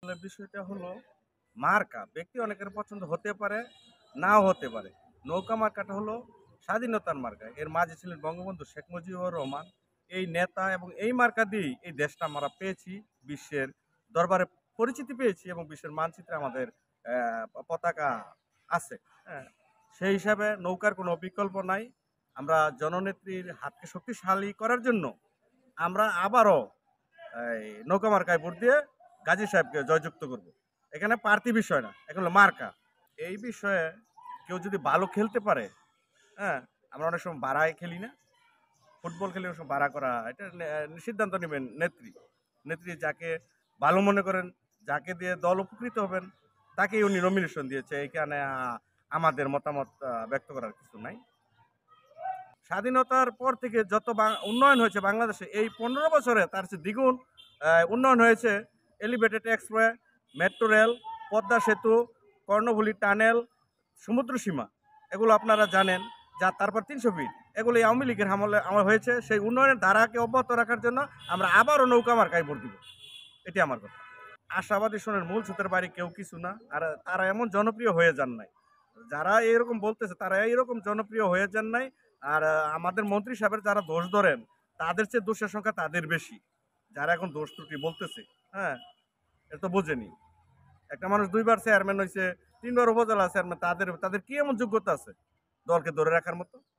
আসলে বিষয়টা হলো মার্কা। ব্যক্তি অনেকের পছন্দ হতে পারে, নাও হতে পারে। নৌকা মার্কাটা হলো স্বাধীনতার মার্কা। এর মাঝে ছিলেন বঙ্গবন্ধু শেখ মুজিবুর রহমান। এই নেতা এবং এই মার্কা দিয়েই এই দেশটা আমরা পেয়েছি। বিশ্বের দরবারে পরিচিতি পেয়েছি এবং বিশ্বের মানচিত্রে আমাদের পতাকা আছে। হ্যাঁ? সেই হিসাবে নৌকার কোনো বিকল্প নাই। আমরা জননেত্রীর হাতকে শক্তিশালী করার জন্য আমরা আবারও এই নৌকা মার্কায় ভোট দিয়ে গাজী সাহেবকে জয়যুক্ত করব। এখানে প্রার্থী বিষয় না, এখন হলো মার্কা। এই বিষয়ে কেউ যদি ভালো খেলতে পারে, হ্যাঁ, আমরা অনেক সময় বাড়ায় খেলি না, ফুটবল খেলে অনেক সময় বাড়া করা, এটা সিদ্ধান্ত নেবেন নেত্রী। নেত্রী যাকে ভালো মনে করেন, যাকে দিয়ে দল উপকৃত হবেন, তাকেই উনি নমিনেশন দিয়েছে। এখানে আমাদের মতামত ব্যক্ত করার কিছু নাই। স্বাধীনতার পর থেকে যত উন্নয়ন হয়েছে বাংলাদেশে এই 15 বছরে তার চেয়ে দ্বিগুণ উন্নয়ন হয়েছে। Elevated express, metro rail, Padma সেতু, কর্ণফুলী টানেল, সমুদ্র সীমা, এগুলো আপনারা জানেন। যা তারপর 300 ফিট, এগুলো এই আওয়ামী লীগের আমলে আমার হয়েছে। সেই উন্নয়নের ধারাকে অব্যাহত রাখার জন্য আমরা আবারও নৌকা মার্কায় ভোট দিব। এটি আমার কথা। আশাবাদী শোনের মূল সুতের বাড়ি কেউ কিছু না, আর তারা এমন জনপ্রিয় হয়ে যান নাই। যারা এরকম বলতেছে তারা এইরকম জনপ্রিয় হয়ে যান নাই। আর আমাদের মন্ত্রী সাহেবের যারা দোষ ধরেন, তাদের চেয়ে দোষের সংখ্যা তাদের বেশি, যারা এখন দোষ ত্রুটি বলতেছে। হ্যাঁ, এটা তো বোঝেনি। একটা মানুষ 2বার চেয়ারম্যান হয়েছে, 3বার উপজেলা চেয়ারম্যান, তাদের তাদের কি এমন যোগ্যতা আছে দলকে ধরে রাখার মতো?